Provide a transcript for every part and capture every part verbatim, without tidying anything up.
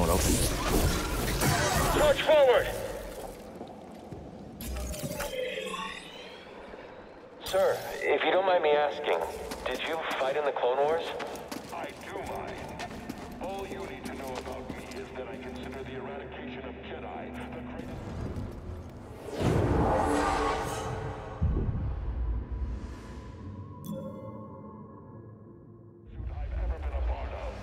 won't open. Charge forward! Sir, if you don't mind me asking, did you fight in the Clone Wars? I do mind. All you need to know about me is that I consider the eradication of Jedi the greatest... I've ever been a part of.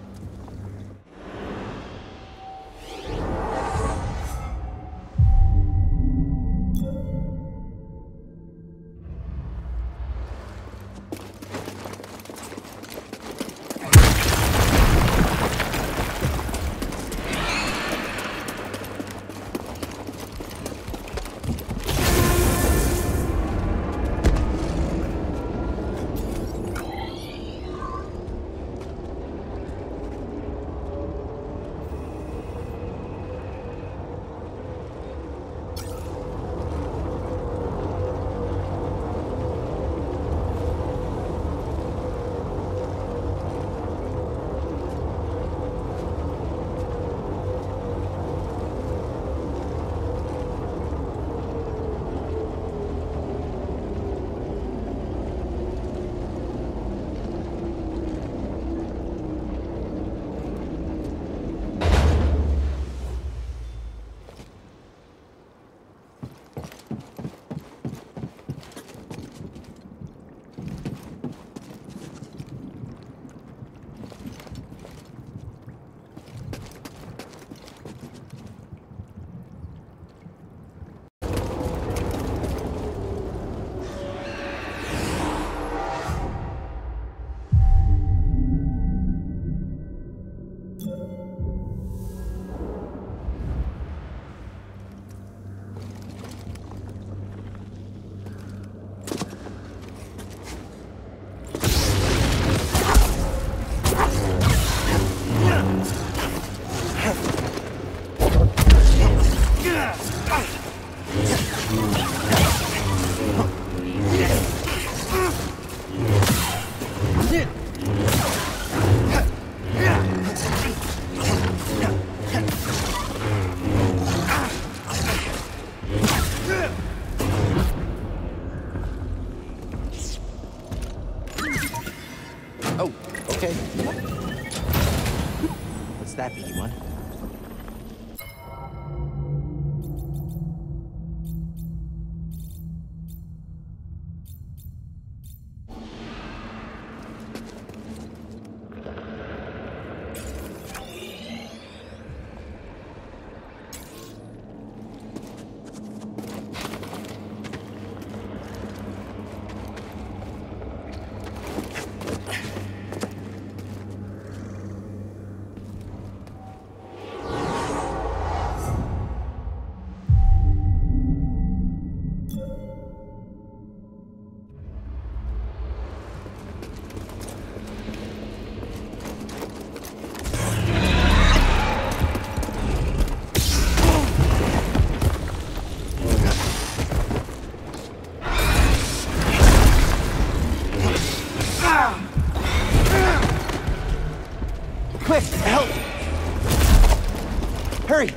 Oh, okay. What's that, B D one? Quick, help! Hurry!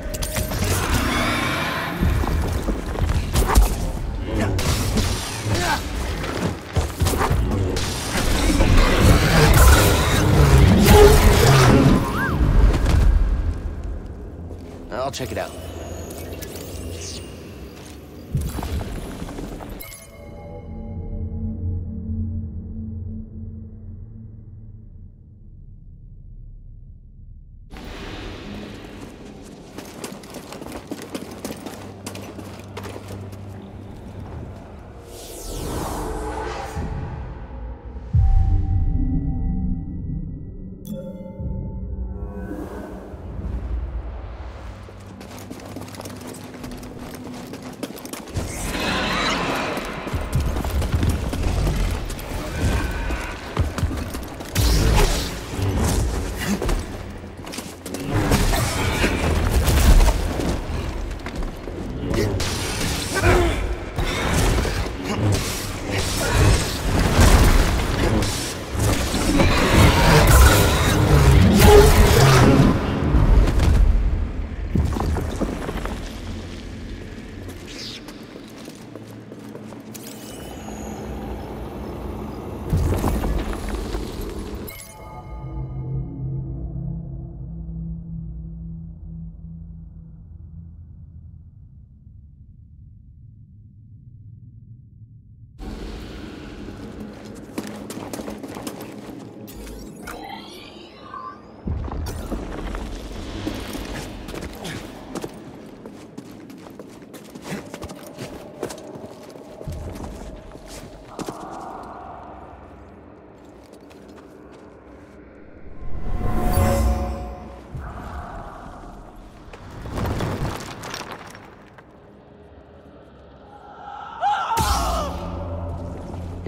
I'll check it out.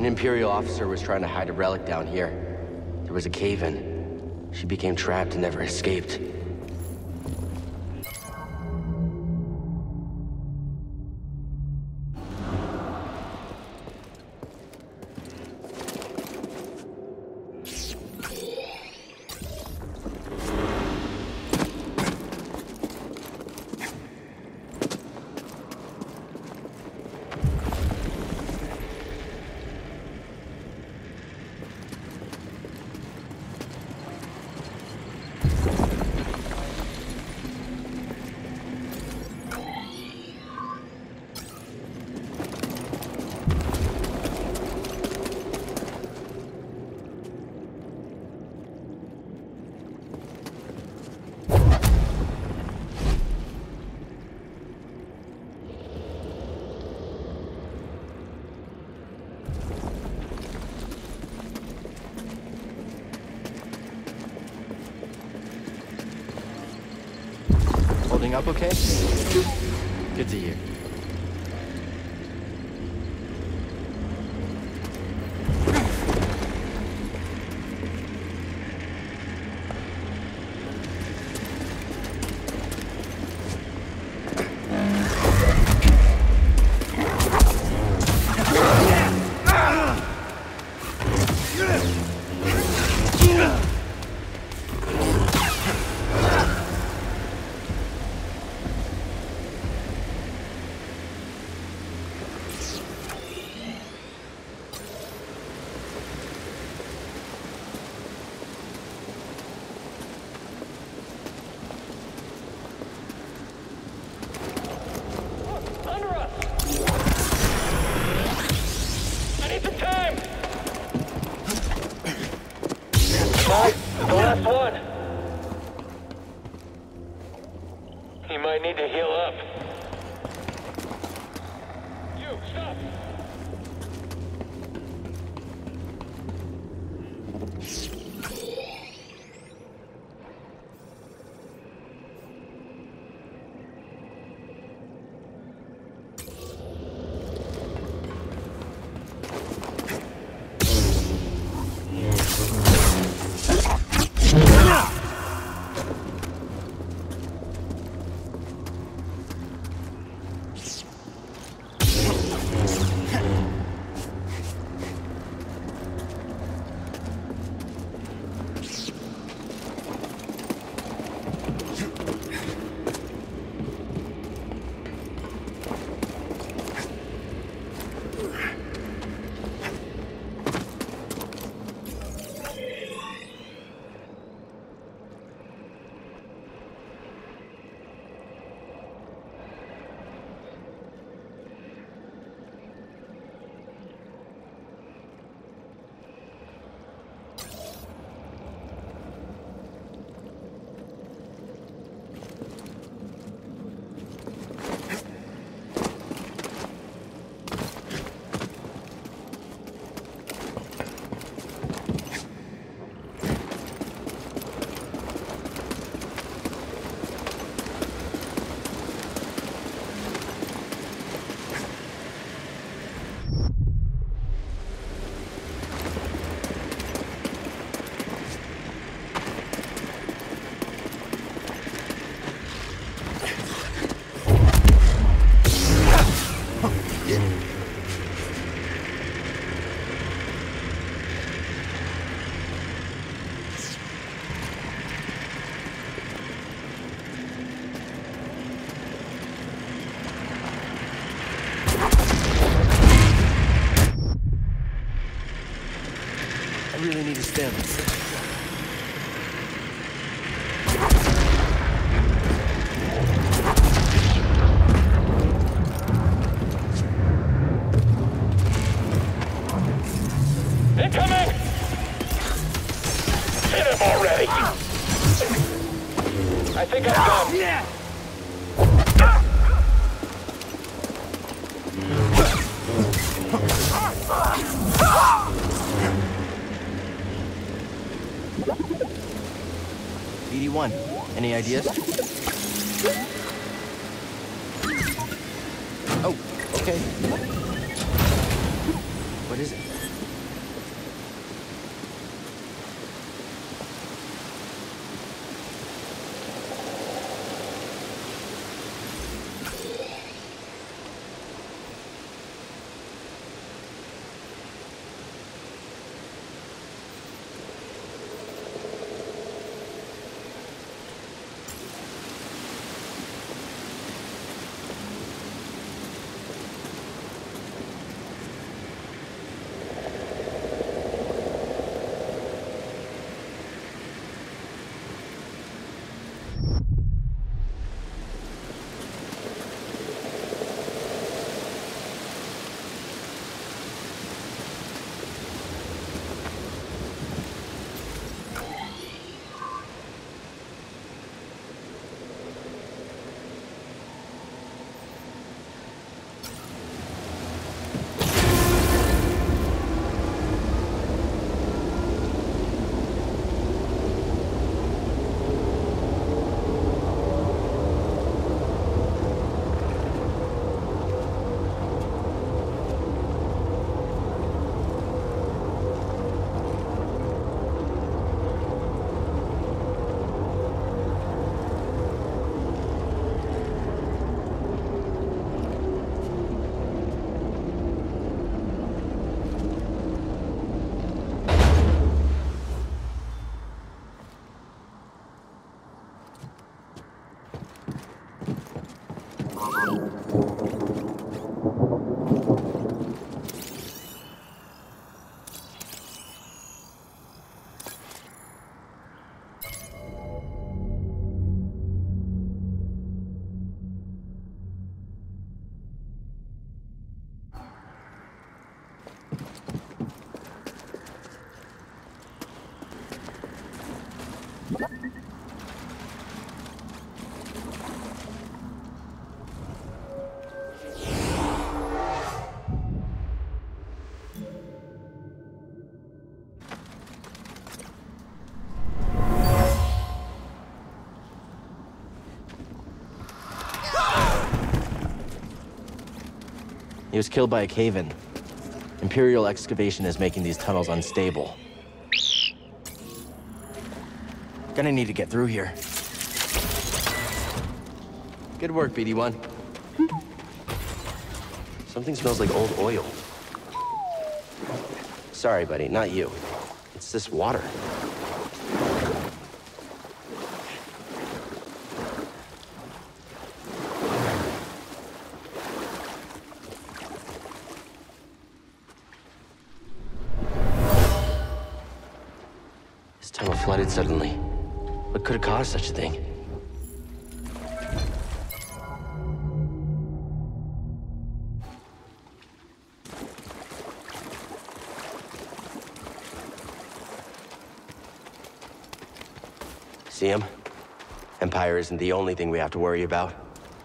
An Imperial officer was trying to hide a relic down here. There was a cave-in. She became trapped and never escaped. Holding up okay? Good to hear. The last one. He might need to heal up. You, stop! I really need a stem. Incoming! Hit him already! I think I'm done. Yeah! B D one, any ideas? Oh, okay. What is it? He was killed by a cave-in. Imperial excavation is making these tunnels unstable. Gonna need to get through here. Good work, B D one. Something smells like old oil. Sorry, buddy, not you. It's this water. This tunnel flooded suddenly. What could have caused such a thing? See him? Empire isn't the only thing we have to worry about.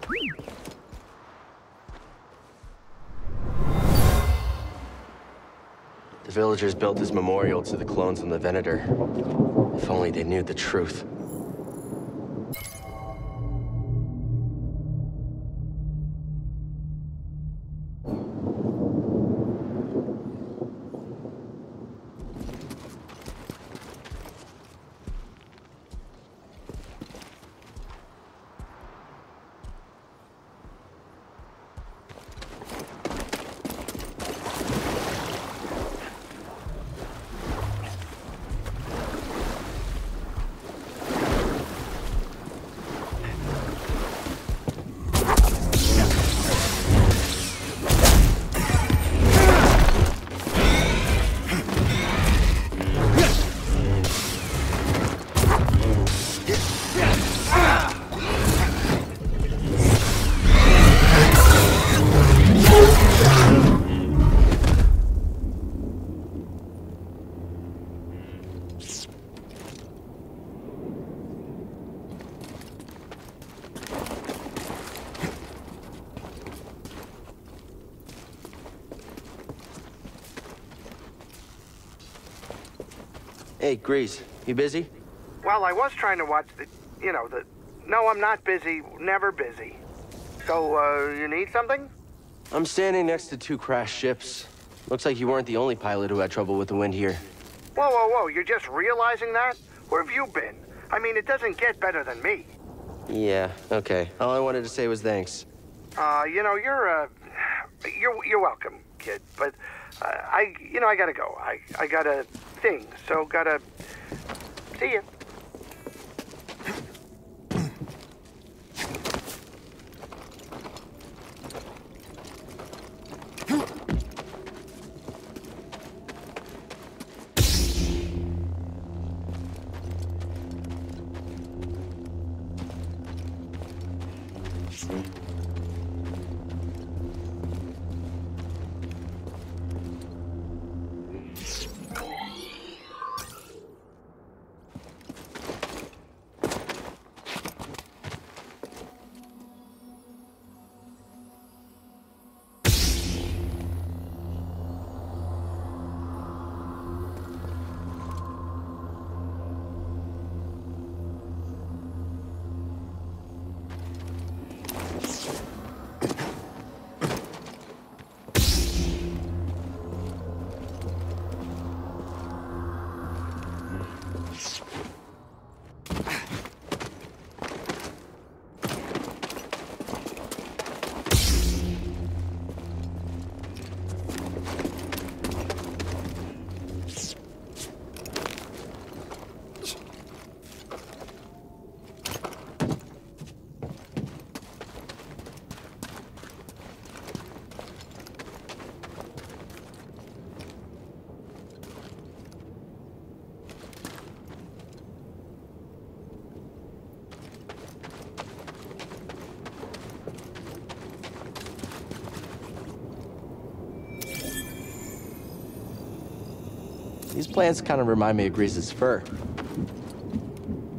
The villagers built this memorial to the clones on the Venator. If only they knew the truth. Hey, Grease, you busy? Well, I was trying to watch the, you know, the... No, I'm not busy. Never busy. So, uh, you need something? I'm standing next to two crashed ships. Looks like you weren't the only pilot who had trouble with the wind here. Whoa, whoa, whoa, you're just realizing that? Where have you been? I mean, it doesn't get better than me. Yeah, okay. All I wanted to say was thanks. Uh, you know, you're, uh... You're, you're welcome, kid, but... Uh, I, you know, I gotta go. I, I got a thing, so gotta... See ya. These plants kind of remind me of Grease's fur.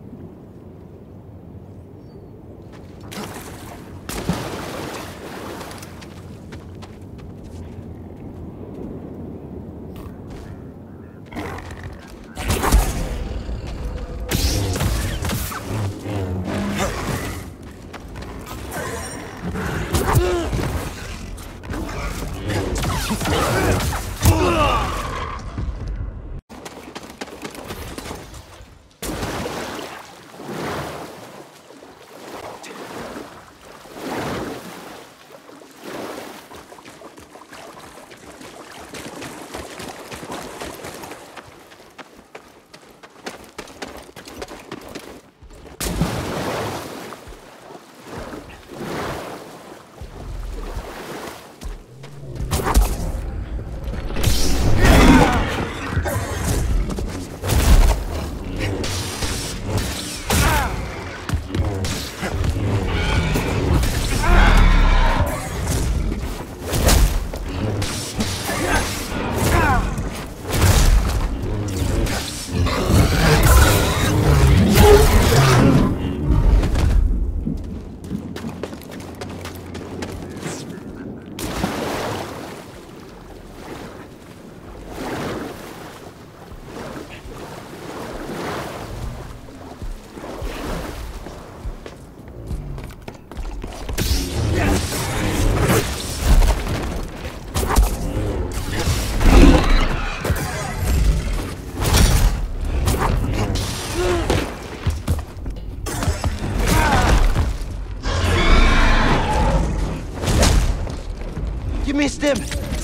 missed him!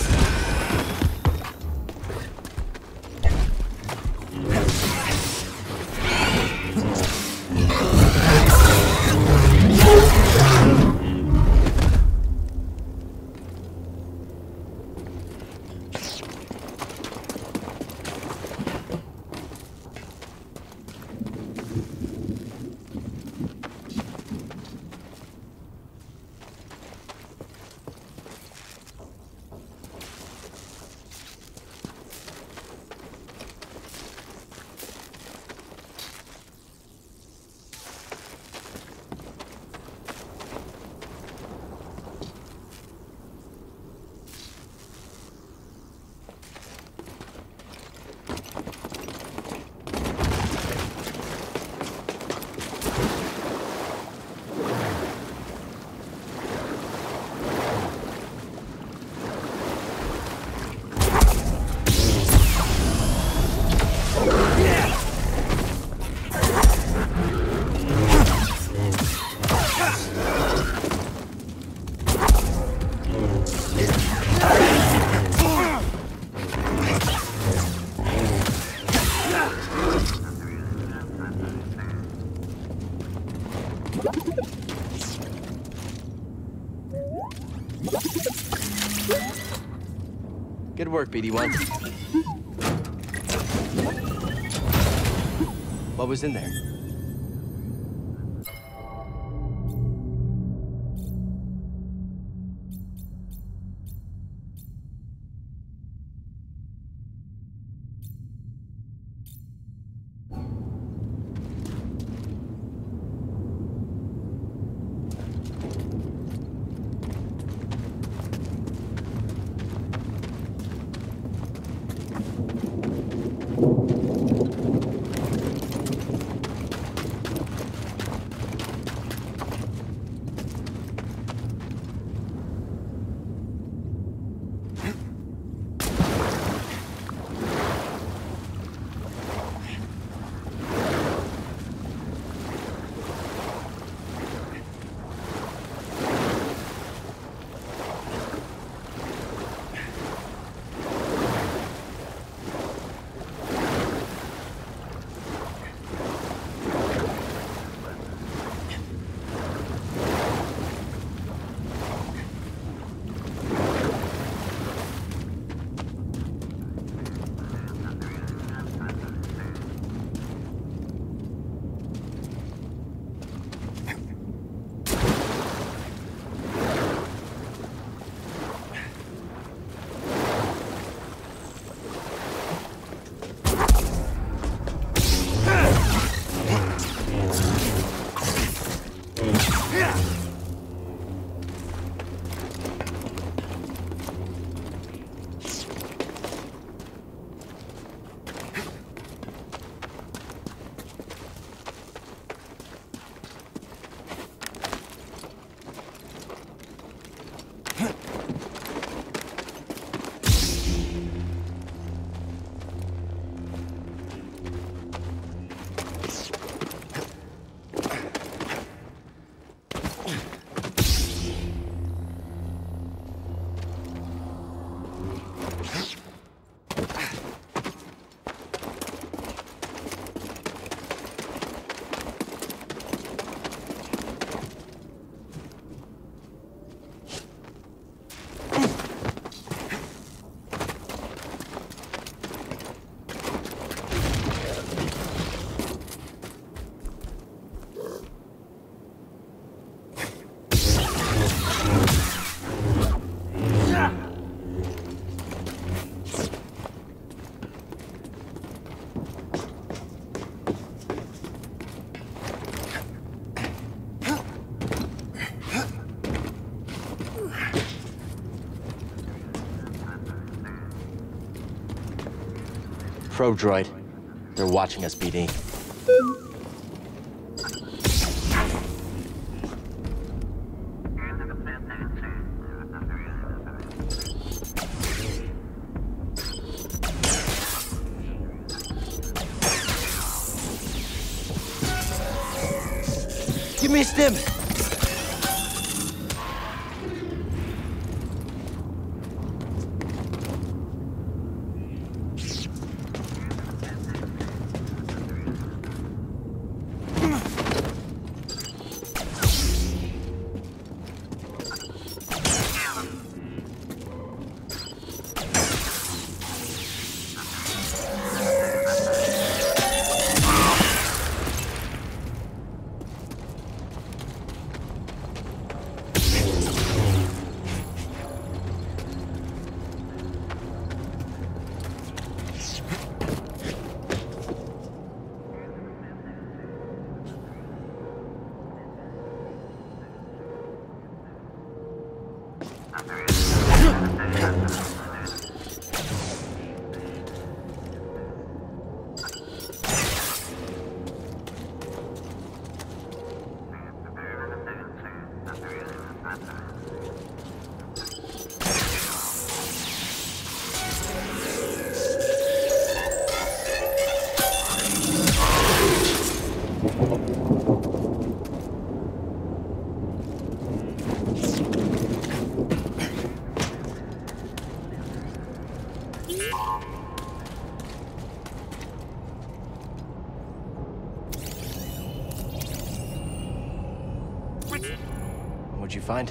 Good work, B D one. What was in there? Probe droid. They're watching us, B D. You missed him! What'd you find?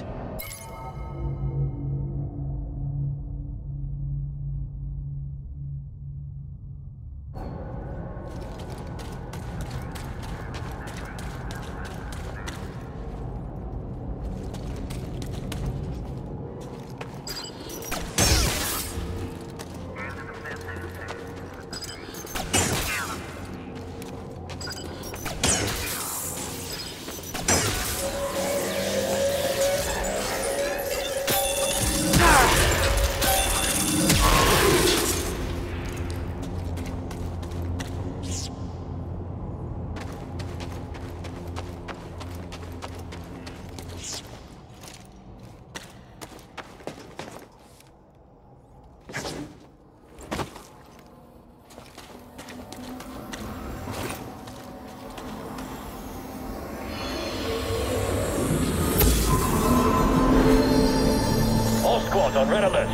On red alert.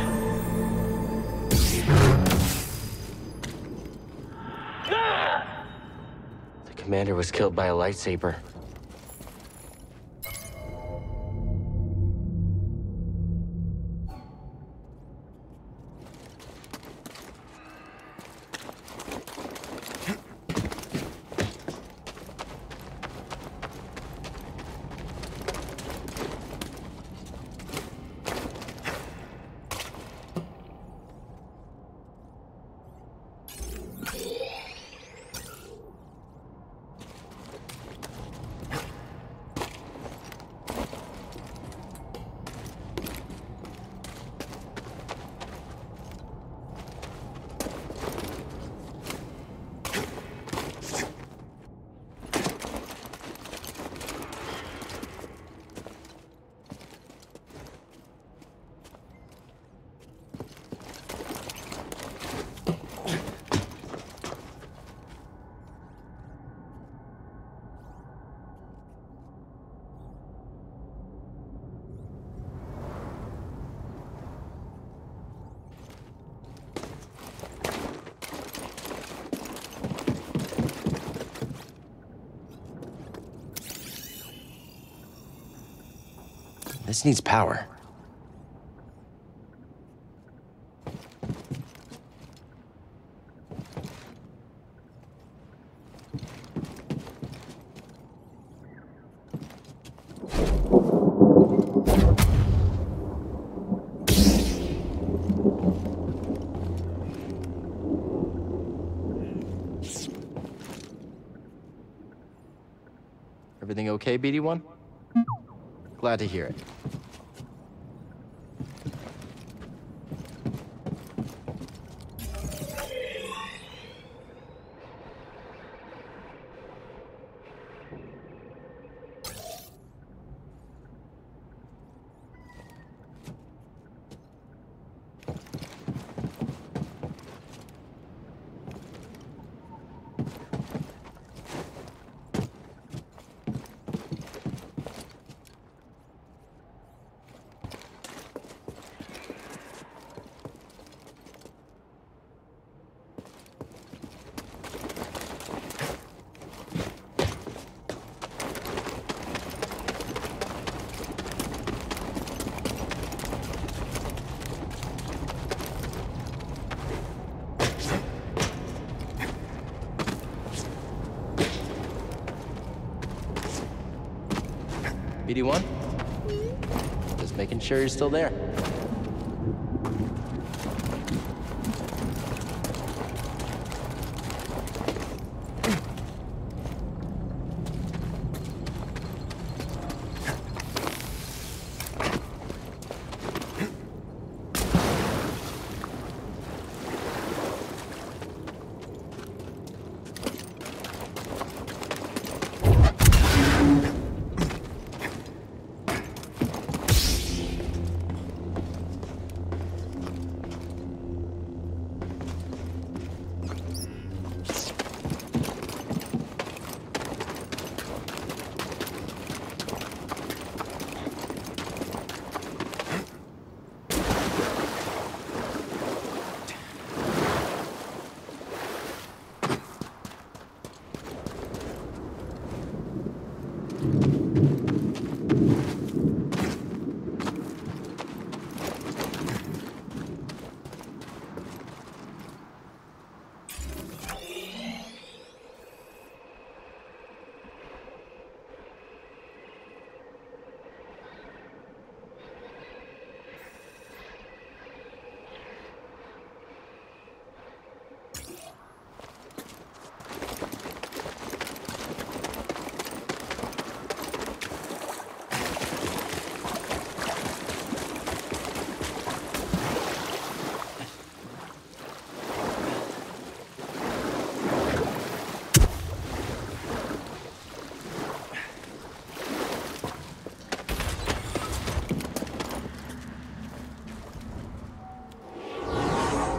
Ah! The commander was killed by a lightsaber. This needs power. Everything okay, B D one? Glad to hear it. B D one? Just making sure you're still there.